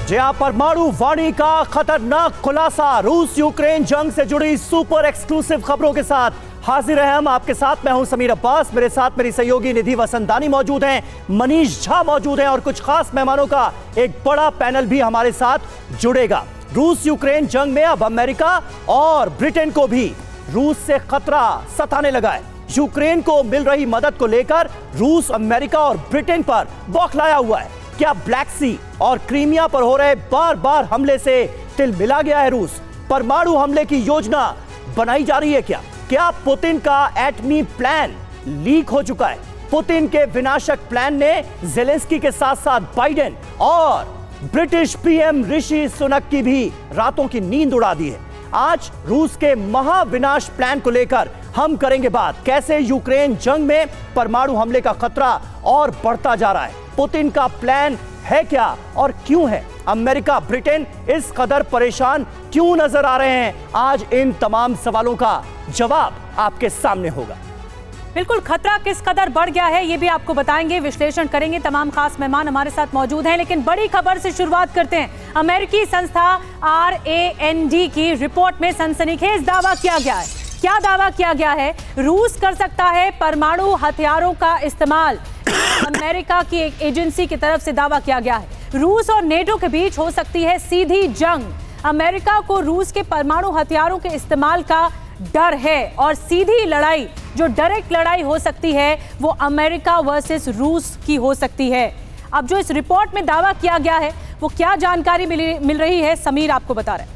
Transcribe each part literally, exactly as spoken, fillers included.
जहां परमाणु वाणी का खतरनाक खुलासा, रूस यूक्रेन जंग से जुड़ी सुपर एक्सक्लूसिव खबरों के साथ हाजिर है हम आपके साथ। मैं हूं समीर अब्बास, मेरे साथ मेरी सहयोगी निधि वसंतानी मौजूद हैं, मनीष झा मौजूद हैं और कुछ खास मेहमानों का एक बड़ा पैनल भी हमारे साथ जुड़ेगा। रूस यूक्रेन जंग में अब अमेरिका और ब्रिटेन को भी रूस से खतरा सताने लगा है। यूक्रेन को मिल रही मदद को लेकर रूस अमेरिका और ब्रिटेन पर बौखलाया हुआ है। क्या ब्लैक सी और क्रीमिया पर हो रहे बार बार हमले से तिलमिला गया है रूस? परमाणु हमले की योजना बनाई जा रही है क्या? क्या पुतिन का एटमी प्लान लीक हो चुका है? पुतिन के विनाशक प्लान ने ज़ेलेंस्की के साथ साथ बाइडेन और ब्रिटिश पीएम ऋषि सुनक की भी रातों की नींद उड़ा दी है। आज रूस के महाविनाश प्लान को लेकर हम करेंगे बात। कैसे यूक्रेन जंग में परमाणु हमले का खतरा और बढ़ता जा रहा है, पुतिन का प्लान है क्या और क्यों है, अमेरिका ब्रिटेन इस कदर परेशान क्यों नजर आ रहे हैं? आज इन तमाम सवालों का जवाब आपके सामने होगा। बिल्कुल, खतरा किस कदर बढ़ गया है ये भी आपको बताएंगे, विश्लेषण करेंगे। तमाम खास मेहमान हमारे साथ मौजूद हैं, लेकिन बड़ी खबर से शुरुआत करते हैं। अमेरिकी संस्था आर ए एन डी की रिपोर्ट में सनसनीखेज दावा किया गया है। क्या दावा किया गया है? रूस कर सकता है परमाणु हथियारों का इस्तेमाल। अमेरिका की एक एजेंसी की तरफ से दावा किया गया है। रूस और नेटो के बीच हो सकती है सीधी जंग। अमेरिका को रूस के परमाणु हथियारों के इस्तेमाल का डर है और सीधी लड़ाई, जो डायरेक्ट लड़ाई हो सकती है, वो अमेरिका वर्सेस रूस की हो सकती है। अब जो इस रिपोर्ट में दावा किया गया है, वो क्या जानकारी मिल, मिल रही है, समीर आपको बता रहे हैं।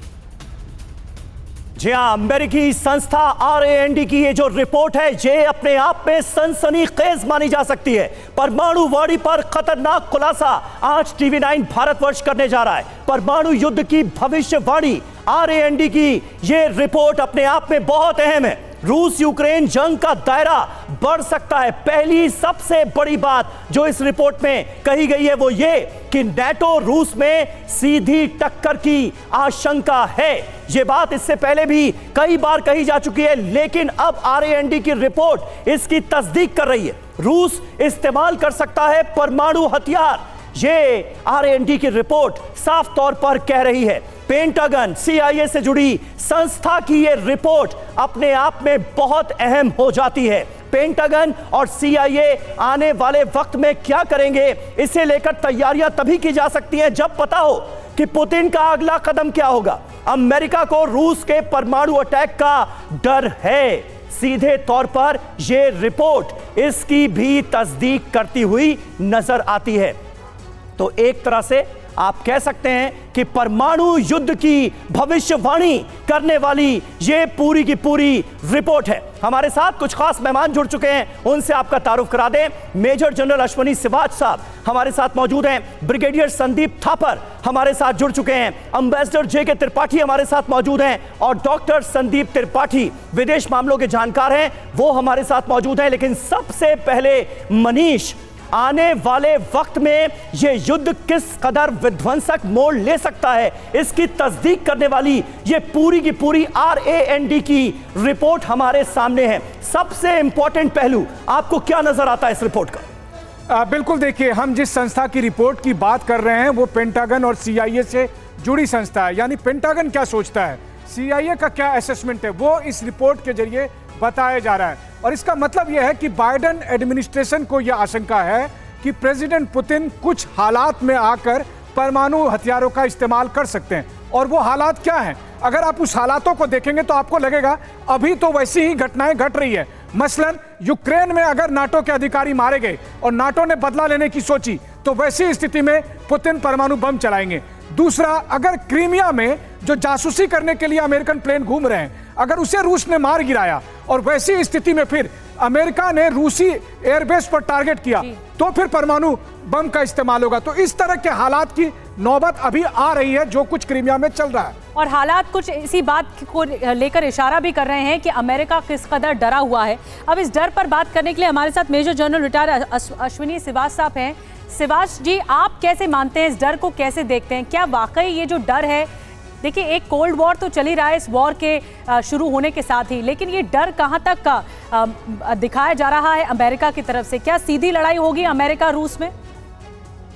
जी हां, अमेरिकी संस्था आर ए एन डी की ये जो रिपोर्ट है, ये अपने आप में सनसनीखेज मानी जा सकती है। परमाणु वाणी पर खतरनाक खुलासा आज टीवी नाइन भारतवर्ष करने जा रहा है। परमाणु युद्ध की भविष्यवाणी, आर ए एन डी की ये रिपोर्ट अपने आप में बहुत अहम है। रूस यूक्रेन जंग का दायरा बढ़ सकता है। पहली सबसे बड़ी बात जो इस रिपोर्ट में कही गई है वो ये कि नेटो रूस में सीधी टक्कर की आशंका है। ये बात इससे पहले भी कई बार कही जा चुकी है, लेकिन अब आर ए एन डी की रिपोर्ट इसकी तस्दीक कर रही है। रूस इस्तेमाल कर सकता है परमाणु हथियार, ये आर ए एन डी की रिपोर्ट साफ तौर पर कह रही है। पेंटागन, सी आई ए से जुड़ी संस्था की यह रिपोर्ट अपने आप में बहुत अहम हो जाती है। पेंटागन और सी आई ए आने वाले वक्त में क्या करेंगे, इसे लेकर तैयारियां तभी की जा सकती हैं जब पता हो कि पुतिन का अगला कदम क्या होगा। अमेरिका को रूस के परमाणु अटैक का डर है, सीधे तौर पर यह रिपोर्ट इसकी भी तस्दीक करती हुई नजर आती है। तो एक तरह से आप कह सकते हैं कि परमाणु युद्ध की भविष्यवाणी करने वाली ये पूरी की पूरी रिपोर्ट है। हमारे साथ कुछ खास मेहमान जुड़ चुके हैं, उनसे आपका तारुफ करा दें। मेजर जनरल अश्वनी सिवाच साहब हमारे साथ मौजूद हैं, ब्रिगेडियर संदीप थापर हमारे साथ जुड़ चुके हैं, एम्बेसडर जे के त्रिपाठी हमारे साथ मौजूद हैं और डॉक्टर संदीप त्रिपाठी विदेश मामलों के जानकार हैं, वो हमारे साथ मौजूद हैं। लेकिन सबसे पहले मनीष, आने वाले वक्त में यह युद्ध किस कदर विध्वंसक मोड़ ले सकता है, इसकी तस्दीक करने वाली यह पूरी की पूरी आर ए एन डी की रिपोर्ट हमारे सामने है। सबसे इंपॉर्टेंट पहलू आपको क्या नजर आता है इस रिपोर्ट का? आ, बिल्कुल, देखिए, हम जिस संस्था की रिपोर्ट की बात कर रहे हैं वो पेंटागन और सी आई ए से जुड़ी संस्था है। यानी पेंटागन क्या सोचता है, सी आई ए का क्या असेसमेंट है, वो इस रिपोर्ट के जरिए बताया जा रहा है। और इसका मतलब यह है कि बाइडेन एडमिनिस्ट्रेशन को यह आशंका है कि प्रेसिडेंट पुतिन कुछ हालात में आकर परमाणु हथियारों का इस्तेमाल कर सकते हैं। और वो हालात क्या हैं? अगर आप उस हालातों को देखेंगे तो आपको लगेगा अभी तो वैसी ही घटनाएं घट रही है। मसलन यूक्रेन में अगर नाटो के अधिकारी मारे गए और नाटो ने बदला लेने की सोची तो वैसी स्थिति में पुतिन परमाणु बम चलाएंगे। दूसरा, अगर क्रीमिया में जो जासूसी करने के लिए अमेरिकन प्लेन घूम रहे हैं, अगर उसे रूस ने मार गिराया और वैसी स्थिति में फिर अमेरिका ने रूसी एयरबेस पर टारगेट किया तो फिर परमाणु बम का इस्तेमाल होगा। तो इस तरह के हालात की नौबत अभी आ रही है जो कुछ क्रीमिया में चल रहा है। और हालात कुछ इसी बात को लेकर इशारा भी कर रहे हैं कि अमेरिका किस कदर डरा हुआ है। अब इस डर पर बात करने के लिए हमारे साथ major general retire Ashwani Siwach sahab हैं। सिवाच जी, आप कैसे मानते हैं, इस डर को कैसे देखते हैं? क्या वाकई ये जो डर है, देखिए एक कोल्ड वॉर तो चल ही रहा है इस वॉर के शुरू होने के साथ ही, लेकिन ये डर कहां तक का दिखाया जा रहा है अमेरिका की तरफ से? क्या सीधी लड़ाई होगी अमेरिका रूस में?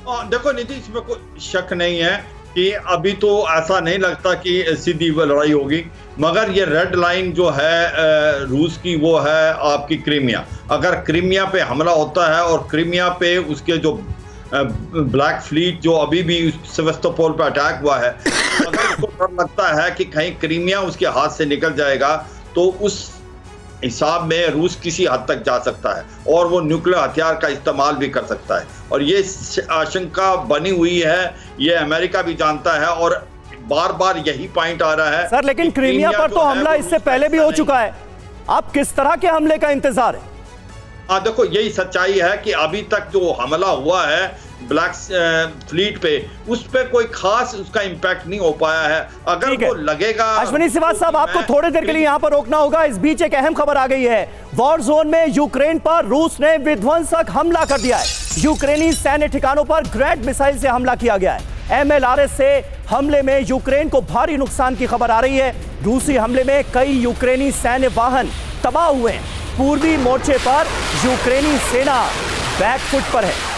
देखो नीतीश, इसमें कोई शक नहीं है कि अभी तो ऐसा नहीं लगता कि सीधी लड़ाई होगी, मगर ये रेड लाइन जो है रूस की वो है आपकी क्रीमिया। अगर क्रीमिया पे हमला होता है और क्रीमिया पे उसके जो ब्लैक फ्लीट जो अभी भी सेवास्तोपोल पे अटैक हुआ है, अगर उसको डर लगता है कि कहीं क्रीमिया उसके हाथ से निकल जाएगा तो उस हिसाब में रूस किसी हद तक जा सकता है और वो न्यूक्लियर हथियार का इस्तेमाल भी कर सकता है। और ये आशंका बनी हुई है, ये अमेरिका भी जानता है और बार बार यही पॉइंट आ रहा है। सर लेकिन क्रीमिया पर तो हमला इससे पहले भी हो चुका है, अब किस तरह के हमले का इंतजार है? हाँ देखो, यही सच्चाई है कि अभी तक जो हमला हुआ है ब्लैक फ्लीट पे, उस पे कोई खास उसका इंपैक्ट नहीं हो पाया है। अगर वो लगेगा। अश्विनी श्रीवास्तव साहब, आपको थोड़ी देर के लिए यहाँ पर रोकना होगा। इस बीच एक अहम खबर आ गई है। वॉर जोन में यूक्रेन पर रूस ने विध्वंसक हमला कर दिया है। यूक्रेनी सैन्य ठिकानों पर ग्रैड मिसाइल से हमला किया गया है। एम एल आर एस से हमले में यूक्रेन को भारी नुकसान की खबर आ रही है। रूसी हमले में कई यूक्रेनी सैन्य वाहन तबाह हुए हैं। पूर्वी मोर्चे पर यूक्रेनी सेना बैकफुट पर है।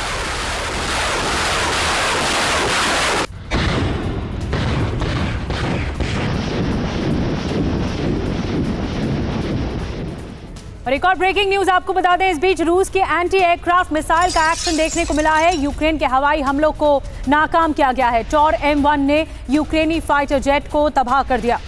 और एक और ब्रेकिंग न्यूज आपको बता दें, इस बीच रूस के एंटी एयरक्राफ्ट मिसाइल का एक्शन देखने को मिला है। यूक्रेन के हवाई हमलों को नाकाम किया गया है। टॉर एम वन ने यूक्रेनी फाइटर जेट को तबाह कर दिया।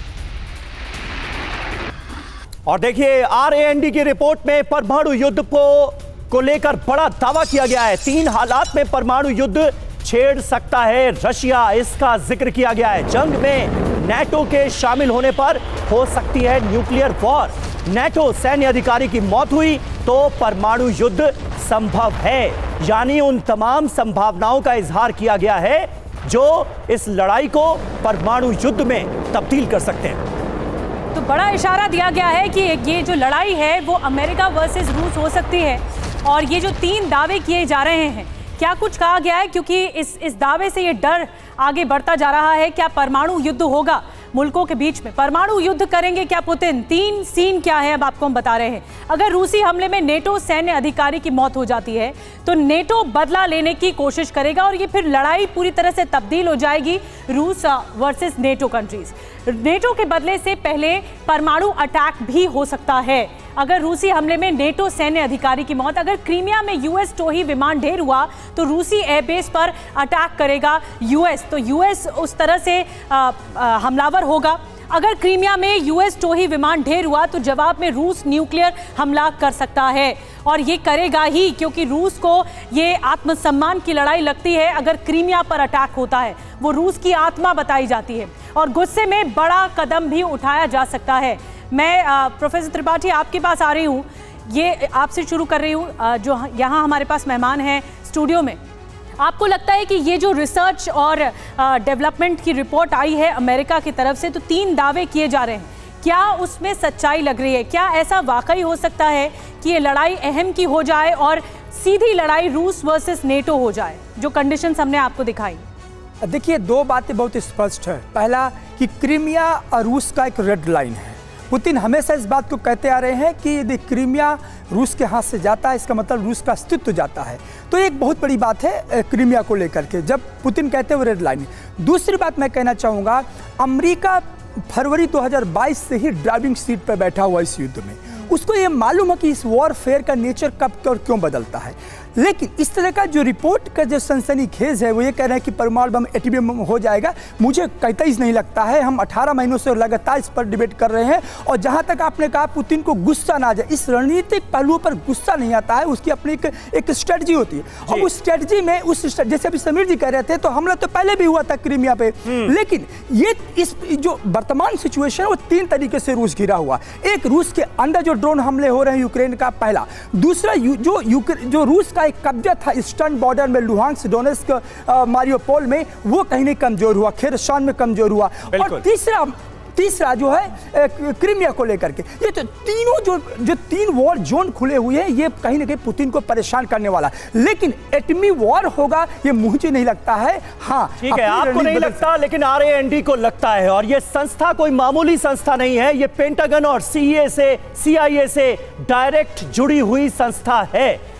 और देखिए, आर ए एन डी की रिपोर्ट में परमाणु युद्ध को को लेकर बड़ा दावा किया गया है। तीन हालात में परमाणु युद्ध छेड़ सकता है रशिया, इसका जिक्र किया गया है। जंग में नेटो के शामिल होने पर हो सकती है न्यूक्लियर वॉर। नेटो सैन्य अधिकारी की मौत हुई तो परमाणु युद्ध संभव है, यानी उन तमाम संभावनाओं का इजहार किया गया है जो इस लड़ाई को परमाणु युद्ध में तब्दील कर सकते हैं। तो बड़ा इशारा दिया गया है कि ये जो लड़ाई है वो अमेरिका वर्सेस रूस हो सकती है। और ये जो तीन दावे किए जा रहे हैं, क्या कुछ कहा गया है? क्योंकि इस इस दावे से ये डर आगे बढ़ता जा रहा है, क्या परमाणु युद्ध होगा मुल्कों के बीच में? परमाणु युद्ध करेंगे क्या पुतिन? तीन सीन क्या है अब आपको हम बता रहे हैं। अगर रूसी हमले में नेटो सैन्य अधिकारी की मौत हो जाती है तो नेटो बदला लेने की कोशिश करेगा और ये फिर लड़ाई पूरी तरह से तब्दील हो जाएगी रूस वर्सेस नेटो कंट्रीज। नेटो के बदले से पहले परमाणु अटैक भी हो सकता है अगर रूसी हमले में नेटो सैन्य अधिकारी की मौत। अगर क्रीमिया में यूएस टोही विमान ढेर हुआ तो रूसी एयरबेस पर अटैक करेगा यूएस, तो यूएस उस तरह से आ, आ, हमलावर होगा। अगर क्रीमिया में यूएस टोही विमान ढेर हुआ तो जवाब में रूस न्यूक्लियर हमला कर सकता है और ये करेगा ही, क्योंकि रूस को ये आत्मसम्मान की लड़ाई लगती है। अगर क्रीमिया पर अटैक होता है, वो रूस की आत्मा बताई जाती है और गुस्से में बड़ा कदम भी उठाया जा सकता है। मैं आ, प्रोफेसर त्रिपाठी आपके पास आ रही हूँ, ये आपसे शुरू कर रही हूँ। जो यहाँ हमारे पास मेहमान हैं स्टूडियो में, आपको लगता है कि ये जो रिसर्च और डेवलपमेंट की रिपोर्ट आई है अमेरिका की तरफ से, तो तीन दावे किए जा रहे हैं, क्या उसमें सच्चाई लग रही है? क्या ऐसा वाकई हो सकता है कि ये लड़ाई अहम की हो जाए और सीधी लड़ाई रूस वर्सेस नेटो हो जाए, जो कंडीशंस हमने आपको दिखाई? देखिए, दो बातें बहुत स्पष्ट है। पहला कि क्रीमिया और रूस का एक रेड लाइन है। पुतिन हमेशा इस बात को कहते आ रहे हैं कि यदि क्रीमिया रूस के हाथ से जाता है, इसका मतलब रूस का अस्तित्व जाता है। तो एक बहुत बड़ी बात है क्रीमिया को लेकर के, जब पुतिन कहते हैं वो रेड लाइन है। दूसरी बात मैं कहना चाहूँगा, अमेरिका फरवरी दो हज़ार बाईस से ही ड्राइविंग सीट पर बैठा हुआ इस युद्ध में। उसको ये मालूम है कि इस वॉरफेयर का नेचर कब और क्यों बदलता है। लेकिन इस तरह का जो रिपोर्ट का जो सनसनीखेज है, वो ये कह रहे हैं कि परमाणु बम एटमी बम हो जाएगा, मुझे कतई नहीं लगता है। हम अठारह महीनों से लगातार इस पर डिबेट कर रहे हैं और जहां तक आपने कहा पुतिन को गुस्सा ना आ जाए, इस रणनीतिक पहलुओं पर गुस्सा नहीं आता है, उसकी अपनी एक, एक स्ट्रेटजी होती है। और उस स्ट्रेटजी में उस जैसे अभी समीर जी कह रहे थे, तो हमला तो पहले भी हुआ था क्रीमिया पे, लेकिन ये इस जो वर्तमान सिचुएशन है वो तीन तरीके से रूस घिरा हुआ। एक, रूस के अंदर जो ड्रोन हमले हो रहे हैं यूक्रेन का, पहला। दूसरा, जो जो रूस का एक कब्जा था ईस्टर्न बॉर्डर में, लुहांस्क, डोनेस्क, मारियोपोल में, वो कहीं नहीं कमजोर हुआ, खेरसान में कमजोर हुआ। और तीसरा तीसरा जो है क्रीमिया को लेकर के, ये तो तीनों जो जो तीन वॉर जोन खुले हुए हैं, ये कहीं ना कहीं पुतिन को परेशान करने वाला। लेकिन एटमी वॉर होगा ये मुझे नहीं लगता है। हाँ ठीक है, आपको नहीं लगता, लेकिन आर ए एन डी को लगता है। और ये संस्था कोई मामूली संस्था नहीं है, ये पेंटागन और सी ई ए से सी आई ए से डायरेक्ट जुड़ी हुई संस्था है।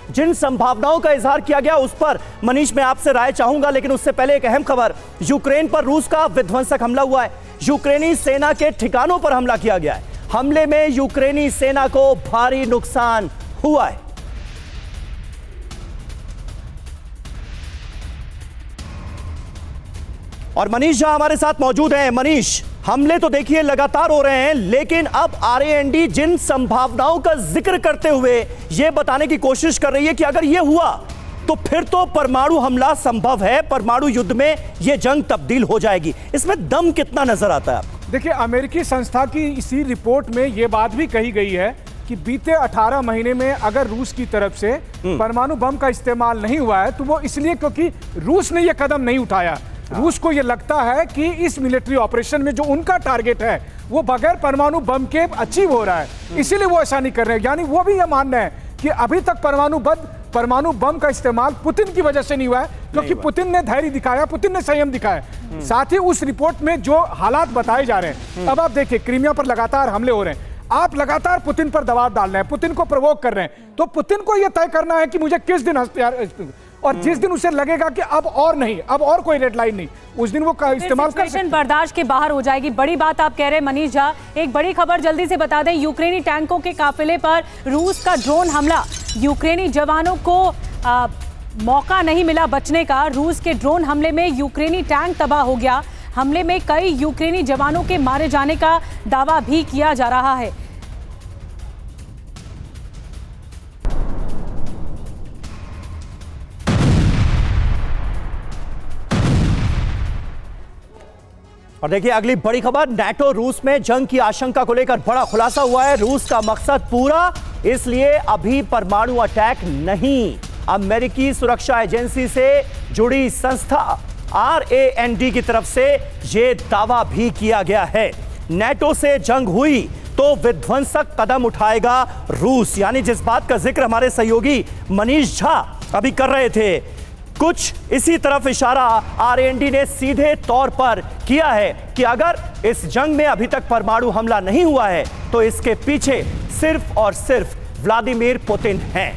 जिन संभावनाओं का इजहार किया गया उस पर मनीष मैं आपसे राय चाहूंगा, लेकिन उससे पहले एक अहम खबर, यूक्रेन पर रूस का विध्वंसक हमला हुआ है। यूक्रेनी सेना के ठिकानों पर हमला किया गया है। हमले में यूक्रेनी सेना को भारी नुकसान हुआ है। और मनीष झा हमारे साथ मौजूद हैं। मनीष, हमले तो देखिए लगातार हो रहे हैं, लेकिन अब आर ए एन डी जिन संभावनाओं का जिक्र करते हुए यह बताने की कोशिश कर रही है कि अगर यह हुआ तो फिर तो परमाणु हमला संभव है, परमाणु युद्ध में यह जंग तब्दील हो जाएगी। इसमें दम कितना नजर आता है आपको? देखिए, अमेरिकी संस्था की इसी रिपोर्ट में यह बात भी कही गई है कि बीते अठारह महीने में अगर रूस की तरफ से परमाणु बम का इस्तेमाल नहीं हुआ है तो वो इसलिए क्योंकि रूस ने यह कदम नहीं उठाया। रूस को यह लगता है कि इस मिलिट्री ऑपरेशन में जो उनका टारगेट है वो बगैर परमाणु बम के अचीव हो रहा है, इसीलिए वो ऐसा नहीं कर रहे हैं। यानी वो भी यह मानना है कि अभी तक परमाणु बम परमाणु बम का इस्तेमाल पुतिन की वजह से नहीं हुआ है, क्योंकि पुतिन ने धैर्य दिखाया, पुतिन ने संयम दिखाया। साथ ही उस रिपोर्ट में जो हालात बताए जा रहे हैं, अब आप देखिए क्रीमिया पर लगातार हमले हो रहे हैं, आप लगातार पुतिन पर दबाव डाल रहे हैं, पुतिन को प्रोवोक कर रहे हैं, तो पुतिन को यह तय करना है कि मुझे किस दिन हथियार, और जिस दिन उसे लगेगा कि अब और नहीं, अब और कोई रेड लाइन नहीं, उस दिन वो इस्तेमाल कर सकते हैं। बर्दाश्त के बाहर हो जाएगी। बड़ी बात आप कह रहे हैं मनीष झा। एक बड़ी खबर जल्दी से बता दें, यूक्रेनी टैंकों के काफिले पर रूस का ड्रोन हमला, यूक्रेनी जवानों को आ, मौका नहीं मिला बचने का। रूस के ड्रोन हमले में यूक्रेनी टैंक तबाह हो गया। हमले में कई यूक्रेनी जवानों के मारे जाने का दावा भी किया जा रहा है। और देखिए अगली बड़ी खबर, नाटो रूस में जंग की आशंका को लेकर बड़ा खुलासा हुआ है। रूस का मकसद पूरा, इसलिए अभी परमाणु अटैक नहीं। अमेरिकी सुरक्षा एजेंसी से जुड़ी संस्था आर ए एन डी की तरफ से यह दावा भी किया गया है, नाटो से जंग हुई तो विध्वंसक कदम उठाएगा रूस। यानी जिस बात का जिक्र हमारे सहयोगी मनीष झा अभी कर रहे थे, कुछ इसी तरफ इशारा आर ए एन डी ने सीधे तौर पर किया है कि अगर इस जंग में अभी तक परमाणु हमला नहीं हुआ है तो इसके पीछे सिर्फ और सिर्फ व्लादिमीर पुतिन हैं।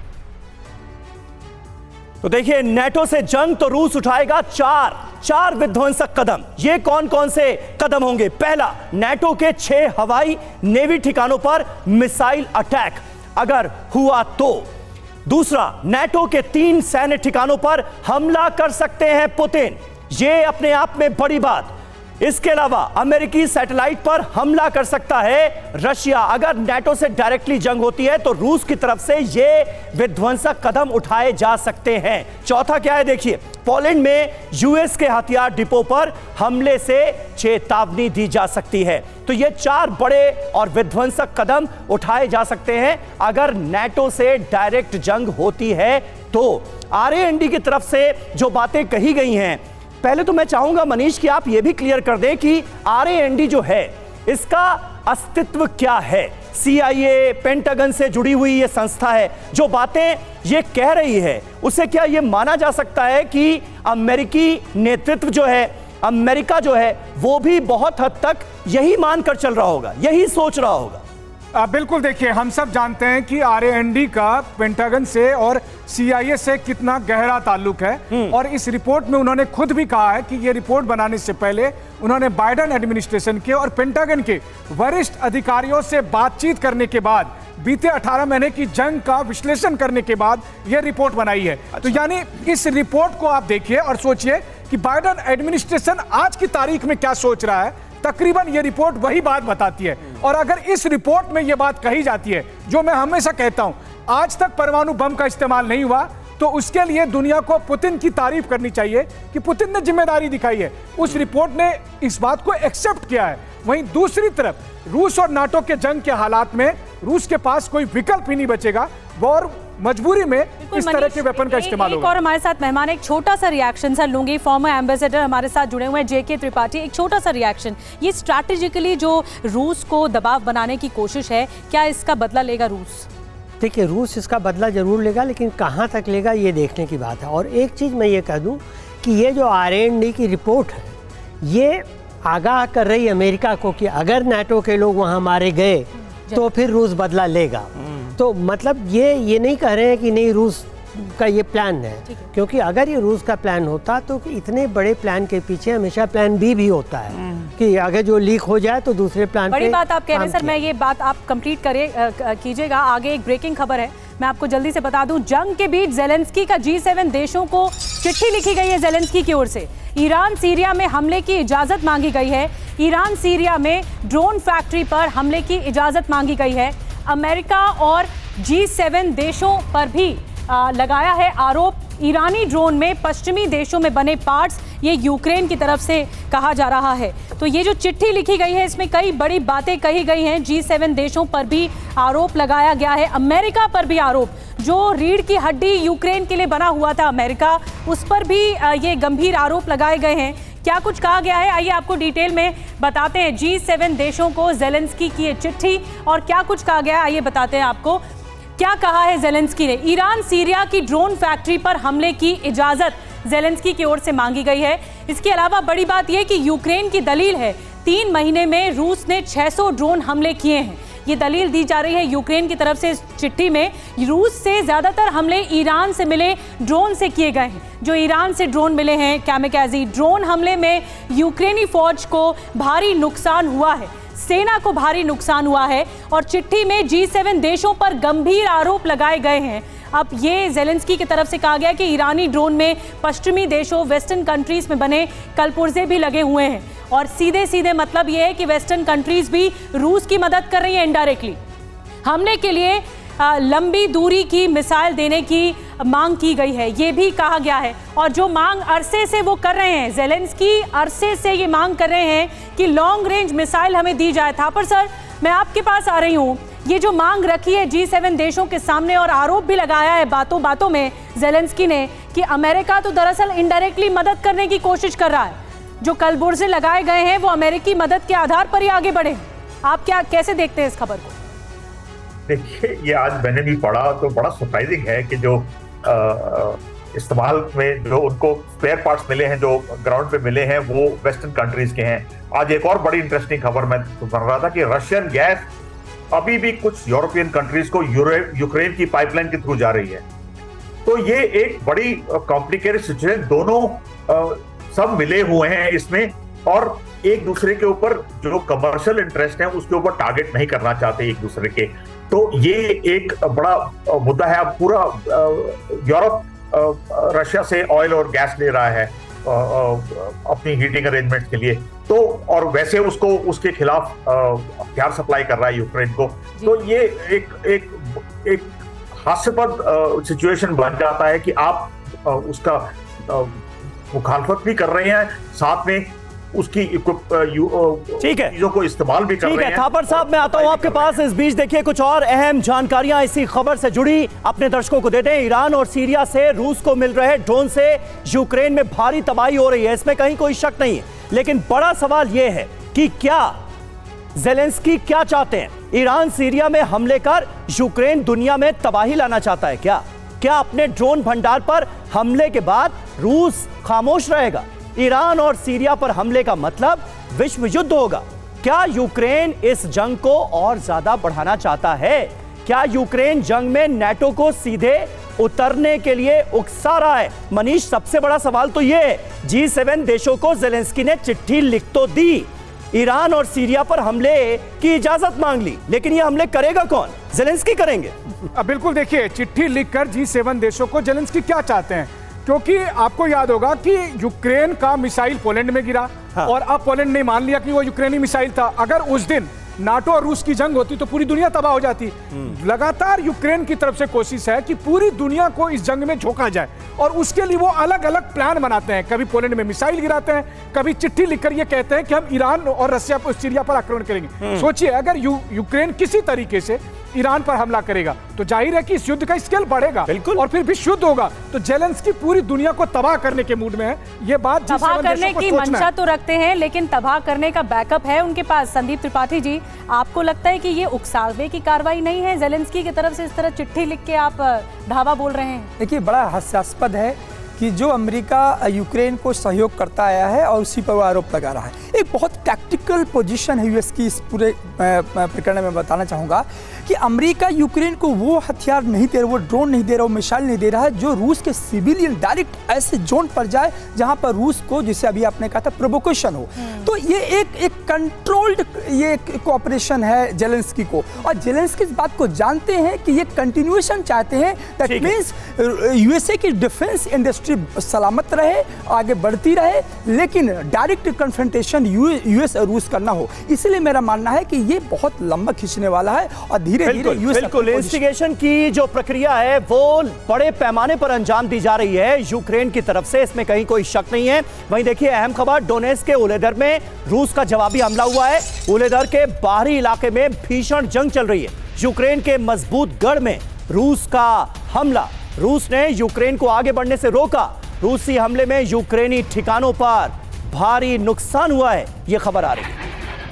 तो देखिए, नाटो से जंग तो रूस उठाएगा चार चार विध्वंसक कदम। ये कौन कौन से कदम होंगे? पहला, नाटो के छह हवाई नेवी ठिकानों पर मिसाइल अटैक अगर हुआ तो। दूसरा, नाटो के तीन सैन्य ठिकानों पर हमला कर सकते हैं पुतिन, ये अपने आप में बड़ी बात। इसके अलावा अमेरिकी सैटेलाइट पर हमला कर सकता है रशिया। अगर नाटो से डायरेक्टली जंग होती है तो रूस की तरफ से ये विध्वंसक कदम उठाए जा सकते हैं। चौथा क्या है? देखिए, पोलैंड में यूएस के हथियार डिपो पर हमले से चेतावनी दी जा सकती है। तो ये चार बड़े और विध्वंसक कदम उठाए जा सकते हैं अगर नाटो से डायरेक्ट जंग होती है तो। आर ए एन डी की तरफ से जो बातें कही गई हैं, पहले तो मैं चाहूंगा मनीष कि आप ये भी क्लियर कर दें कि आर ए एन डी जो है इसका अस्तित्व क्या है। सी आई ए, पेंटागन से जुड़ी हुई ये संस्था है, जो बातें ये कह रही है उसे क्या ये माना जा सकता है कि अमेरिकी नेतृत्व जो है, अमेरिका जो है, वो भी बहुत हद तक यही मानकर चल रहा होगा, यही सोच रहा होगा? आ, बिल्कुल। देखिए, हम सब जानते हैं कि आर ए एन डी का पेंटागन से और सी आई ए से कितना गहरा ताल्लुक है, और इस रिपोर्ट में उन्होंने खुद भी कहा है कि ये रिपोर्ट बनाने से पहले उन्होंने बाइडेन एडमिनिस्ट्रेशन के और पेंटागन के वरिष्ठ अधिकारियों से बातचीत करने के बाद, बीते अठारह महीने की जंग का विश्लेषण करने के बाद यह रिपोर्ट बनाई है। अच्छा। तो यानी इस रिपोर्ट को आप देखिए और सोचिए कि बाइडेन एडमिनिस्ट्रेशन आज की तारीख में क्या सोच रहा है। तकरीबन ये रिपोर्ट वही बात बताती है। और अगर इस रिपोर्ट में ये बात कही जाती है, जो मैं हमेशा कहता हूं, आज तक परमाणु बम का इस्तेमाल नहीं हुआ, तो उसके लिए दुनिया को पुतिन की तारीफ करनी चाहिए कि पुतिन ने जिम्मेदारी दिखाई है। उस रिपोर्ट ने इस बात को एक्सेप्ट किया है। वहीं दूसरी तरफ रूस और नाटो के जंग के हालात में रूस के पास कोई विकल्प ही नहीं बचेगा, और मजबूरी में इस तरह के वेपन का इस्तेमाल होगा। और हमारे साथ मेहमान, एक छोटा सा रिएक्शन सर लूंगी। फॉर्मर एम्बेसडर हमारे साथ जुड़े हुए हैं जे के त्रिपाठी, एक छोटा सा रिएक्शन। ये स्ट्रैटेजिकली जो रूस को दबाव बनाने की कोशिश है, क्या इसका बदला लेगा रूस? देखिए, रूस इसका बदला जरूर लेगा, लेकिन कहाँ तक लेगा ये देखने की बात है। और एक चीज़ मैं ये कह दूँ कि ये जो आर ए एन डी की रिपोर्ट है, ये आगाह कर रही अमेरिका को कि अगर नाटो के लोग वहाँ मारे गए तो फिर रूस बदला लेगा। तो मतलब ये ये नहीं कह रहे हैं कि नहीं रूस का ये प्लान है, क्योंकि अगर ये रूस का प्लान होता तो इतने बड़े प्लान के पीछे हमेशा प्लान बी भी होता है कि अगर जो लीक हो जाए तो दूसरे प्लान बड़ी पे बात आप कह रहे हैं सर, मैं ये बात आप कंप्लीट करिए कीजिएगा। आगे एक ब्रेकिंग खबर है, मैं आपको जल्दी से बता दूं। जंग के बीच जेलेंस्की का जी सेवन देशों को चिट्ठी लिखी गई है जेलेंस्की की ओर से। ईरान सीरिया में हमले की इजाजत मांगी गई है। ईरान सीरिया में ड्रोन फैक्ट्री पर हमले की इजाजत मांगी गई है। अमेरिका और जी सेवन देशों पर भी आ, लगाया है आरोप। ईरानी ड्रोन में पश्चिमी देशों में बने पार्ट्स, ये यूक्रेन की तरफ से कहा जा रहा है। तो ये जो चिट्ठी लिखी गई है इसमें कई बड़ी बातें कही गई हैं। जी सेवन देशों पर भी आरोप लगाया गया है, अमेरिका पर भी आरोप। जो रीढ़ की हड्डी यूक्रेन के लिए बना हुआ था अमेरिका, उस पर भी ये गंभीर आरोप लगाए गए हैं। क्या कुछ कहा गया है, आइए आपको डिटेल में बताते हैं। जी सेवन देशों को जेलेंस्की की ये चिट्ठी और क्या कुछ कहा गया है, आइए बताते हैं आपको। क्या कहा है जेलेंस्की ने? ईरान सीरिया की ड्रोन फैक्ट्री पर हमले की इजाजत जेलेंस्की की ओर से मांगी गई है। इसके अलावा बड़ी बात यह कि यूक्रेन की दलील है तीन महीने में रूस ने छह सौ ड्रोन हमले किए हैं। ये दलील दी जा रही है यूक्रेन की तरफ से इस चिट्ठी में। रूस से ज्यादातर हमले ईरान से मिले ड्रोन से किए गए हैं। जो ईरान से ड्रोन मिले हैं कैमिकाज़ी ड्रोन हमले में यूक्रेनी फौज को भारी नुकसान हुआ है, सेना को भारी नुकसान हुआ है। और चिट्ठी में जी सेवन देशों पर गंभीर आरोप लगाए गए हैं। अब ये जेलेंस्की की तरफ से कहा गया कि ईरानी ड्रोन में पश्चिमी देशों वेस्टर्न कंट्रीज में बने कलपुर्जे भी लगे हुए हैं। और सीधे सीधे मतलब ये है कि वेस्टर्न कंट्रीज भी रूस की मदद कर रही है इनडायरेक्टली। हमले के लिए लंबी दूरी की मिसाइल देने की मांग की गई है, ये भी कहा गया है। और जो मांग अरसे से वो कर रहे हैं, जेलेंस्की अरसे से ये मांग कर रहे हैं कि लॉन्ग रेंज मिसाइल हमें दी जाए। थापर सर, मैं आपके पास आ रही हूँ। ये जो मांग रखी है जी सेवन देशों के सामने और आरोप भी लगाया है बातों बातों में जेलेंस्की ने कि अमेरिका तो दरअसल इनडायरेक्टली मदद करने की कोशिश कर रहा है। जो कलबुर्जे लगाए गए हैं वो अमेरिकी मदद के आधार पर ही आगे बढ़े। आप क्या कैसे देखते हैं इस खबर को? देखिए, ये आज मैंने भी पढ़ा तो बड़ा सरप्राइजिंग है कि जो इस्तेमाल में जो उनको स्पेयर पार्ट्स मिले हैं, जो ग्राउंड पे मिले हैं, वो वेस्टर्न कंट्रीज के हैं। आज एक और बड़ी इंटरेस्टिंग खबर मैं सुन रहा था कि रशियन गैस अभी भी कुछ यूरोपियन कंट्रीज को यूक्रेन की पाइपलाइन के थ्रू जा रही है। तो ये एक बड़ी कॉम्प्लिकेटेड सिचुएशन, दोनों आ, सब मिले हुए हैं इसमें और एक दूसरे के ऊपर जो कमर्शियल इंटरेस्ट है उसके ऊपर टारगेट नहीं करना चाहते एक दूसरे के। तो ये एक बड़ा मुद्दा है। अब पूरा यूरोप रशिया से ऑयल और गैस ले रहा है अपनी हीटिंग अरेंजमेंट के लिए, तो और वैसे उसको उसके खिलाफ हथियार सप्लाई कर रहा है यूक्रेन को। तो ये एक एक एक हास्यास्पद सिचुएशन बन जाता है कि आप उसका मुखालफत भी कर रहे हैं, साथ में उसकी ठीक है चीजों को इस्तेमाल भी कर रहे हैं। थापर साहब, मैं आता हूं आपके पास। इस बीच देखिए कुछ और अहम जानकारियां इसी खबर से जुड़ी अपने दर्शकों को देते हैं। ईरान और सीरिया से रूस को मिल रहे ड्रोन से यूक्रेन में भारी तबाही हो रही है, इसमें कहीं कोई शक नहीं है। लेकिन बड़ा सवाल यह है कि क्या जेलेंस्की क्या चाहते हैं? ईरान सीरिया में हमले कर यूक्रेन दुनिया में तबाही लाना चाहता है क्या? क्या अपने ड्रोन भंडार पर हमले के बाद रूस खामोश रहेगा? ईरान और सीरिया पर हमले का मतलब विश्व युद्ध होगा। क्या यूक्रेन इस जंग को और ज्यादा बढ़ाना चाहता है? क्या यूक्रेन जंग में नाटो को सीधे उतरने के लिए उकसा रहा है? मनीष, सबसे बड़ा सवाल तो यह है, जी सेवन देशों को जेलेंस्की ने चिट्ठी लिख तो दी, ईरान और सीरिया पर हमले की इजाजत मांग ली, लेकिन ये हमले करेगा कौन? जेलेंस्की करेंगे? अब बिल्कुल देखिए, चिट्ठी लिखकर जी सेवन देशों को जेलेंस्की क्या चाहते हैं, क्योंकि आपको याद होगा कि यूक्रेन का मिसाइल पोलैंड में गिरा। हाँ। और अब पोलैंड ने मान लिया कि वो यूक्रेनी मिसाइल था। अगर उस दिन नाटो और रूस की जंग होती तो पूरी दुनिया तबाह हो जाती। लगातार यूक्रेन की तरफ से कोशिश है कि पूरी दुनिया को इस जंग में झोंका जाए और उसके लिए वो अलग अलग प्लान बनाते हैं। कभी पोलैंड में मिसाइल गिराते हैं, कभी चिट्ठी लिखकर ये कहते हैं कि हम ईरान और रशिया पर सीरिया पर आक्रमण करेंगे। सोचिए, अगर यू, यूक्रेन किसी तरीके से ईरान पर हमला करेगा तो जाहिर है कि इस युद्ध का स्केल बढ़ेगा और फिर विश्व युद्ध होगा। तो जेलेंस्की पूरी दुनिया को तबाह करने के मूड में है। ये बात तबाह करने की मंशा तो रखते हैं, लेकिन तबाह करने का बैकअप है उनके पास। संदीप त्रिपाठी जी, आपको लगता है कि ये उकसावे की कार्रवाई नहीं है जेलेंस्की की तरफ से? इस तरह चिट्ठी लिख के आप धावा बोल रहे हैं। देखिए, बड़ा हास्यास्पद है कि जो अमेरिका यूक्रेन को सहयोग करता आया है और उसी पर वो आरोप लगा रहा है। एक बहुत टैक्टिकल पोजीशन है यूएस की इस पूरे प्रकरण में। बताना चाहूँगा कि अमेरिका यूक्रेन को वो हथियार नहीं दे रहा, वो ड्रोन नहीं दे रहा, वो मिसाइल नहीं दे रहा है जो रूस के सिविलियन डायरेक्ट ऐसे जोन पर जाए जहाँ पर रूस को, जिसे अभी आपने कहा था, प्रोवोकेशन हो। तो ये एक एक कंट्रोल्ड ये एक कोऑपरेशन है जेलेंस्की को, और जेलेंस्की इस बात को जानते हैं कि ये कंटिन्यूएशन चाहते हैं। दैट मीन्स यूएसए की डिफेंस इंडस्ट्री सलामत रहे, आगे बढ़ती रहे, लेकिन डायरेक्ट कन्फ्रंटेशन यूएस और रूस करना हो। इसलिए मेरा मानना है कि ये बहुत लंबा खींचने वाला है और धीरे धीरे यूएस बिल्कुल इन्वेस्टिगेशन की जो प्रक्रिया है वो बड़े पैमाने पर अंजाम दी जा रही है यूक्रेन की तरफ से, इसमें कहीं कोई शक नहीं है। वहीं देखिए अहम खबर, डोनेट्स्क के उलेदर में रूस का जवाबी हमला हुआ है। उलेदर के बाहरी इलाके में भीषण जंग चल रही है। यूक्रेन के मजबूत गढ़ में रूस का हमला, रूस ने यूक्रेन को आगे बढ़ने से रोका। रूसी हमले में यूक्रेनी ठिकानों पर भारी नुकसान हुआ है, यह खबर आ रही है।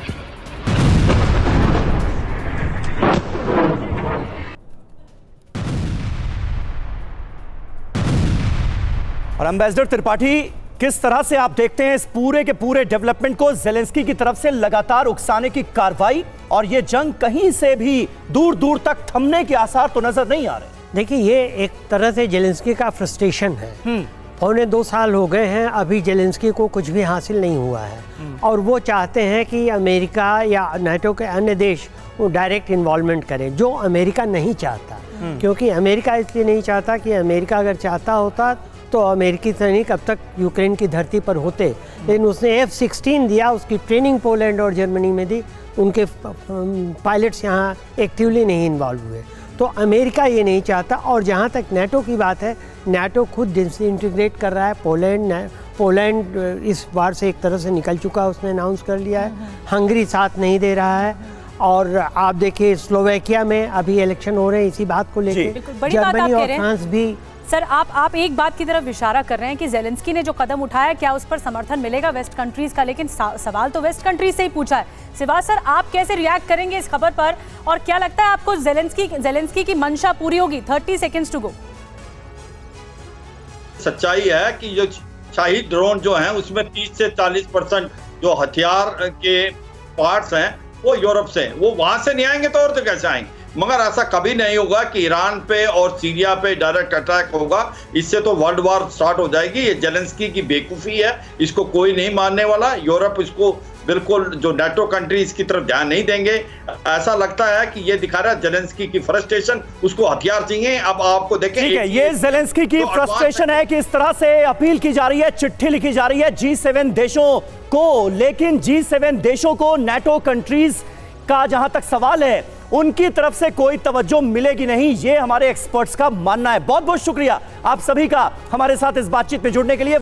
और एम्बेसडर त्रिपाठी, किस तरह से आप देखते हैं इस पूरे के पूरे डेवलपमेंट को? जेलेंस्की की तरफ से लगातार उकसाने की कार्रवाई और ये जंग कहीं से भी दूर दूर तक थमने के आसार तो नजर नहीं आ रहे। देखिए, ये एक तरह से जेलेंस्की का फ्रस्ट्रेशन है। पौने दो साल हो गए हैं, अभी जेलेंस्की को कुछ भी हासिल नहीं हुआ है और वो चाहते हैं कि अमेरिका या नाटो के अन्य देश वो डायरेक्ट इन्वॉल्वमेंट करें, जो अमेरिका नहीं चाहता। क्योंकि अमेरिका इसलिए नहीं चाहता कि अमेरिका अगर चाहता होता तो अमेरिकी सैनिक अब तक यूक्रेन की धरती पर होते, लेकिन उसने एफ सिक्सटीन दिया, उसकी ट्रेनिंग पोलैंड और जर्मनी में दी, उनके पायलट्स यहाँ एक्टिवली नहीं इन्वॉल्व हुए। तो अमेरिका ये नहीं चाहता। और जहाँ तक नाटो की बात है, नाटो खुद डिसइंटीग्रेट कर रहा है। पोलैंड पोलैंड इस बार से एक तरह से निकल चुका है, उसने अनाउंस कर लिया है। हंगरी साथ नहीं दे रहा है। और आप देखिए स्लोवेकिया में अभी इलेक्शन हो रहे हैं इसी बात को लेकर। जर्मनी और फ्रांस भी। सर, आप आप एक बात की तरफ इशारा कर रहे हैं कि जेलेंस्की ने जो कदम उठाया, क्या उस पर समर्थन मिलेगा वेस्ट कंट्रीज का? लेकिन सवाल तो वेस्ट कंट्रीज से ही पूछा है। सिवाज सर, आप कैसे रिएक्ट करेंगे इस खबर पर, और क्या लगता है आपको जेलेंस्की जेलेंस्की की मंशा पूरी होगी? Thirty seconds to go. सच्चाई है कि जो शाही ड्रोन जो है उसमें तीस से चालीस परसेंट जो हथियार के पार्ट्स हैं वो यूरोप से, वो वहां से नहीं आएंगे तो और तो कैसे आएंगे? मगर ऐसा कभी नहीं होगा कि ईरान पे और सीरिया पे डायरेक्ट अटैक होगा, इससे तो वर्ल्ड वॉर स्टार्ट हो जाएगी। ये जेलेंस्की की बेवकूफ़ी है, इसको कोई नहीं मानने वाला। यूरोप इसको बिल्कुल, जो नाटो कंट्रीज की तरफ ध्यान नहीं देंगे। ऐसा लगता है कि ये दिखा रहा है जेलेंस्की की फ्रस्ट्रेशन, उसको हथियार चाहिए। अब आपको देखें, ठीक है, ये जेलेंस्की की फ्रस्ट्रेशन है कि इस तरह से अपील की जा रही है, चिट्ठी लिखी जा रही है जी सेवन देशों को, लेकिन जी सेवन देशों को नाटो कंट्रीज का जहां तक सवाल है उनकी तरफ से कोई तवज्जो मिलेगी नहीं, ये हमारे एक्सपर्ट्स का मानना है। बहुत बहुत शुक्रिया आप सभी का हमारे साथ इस बातचीत में जुड़ने के लिए।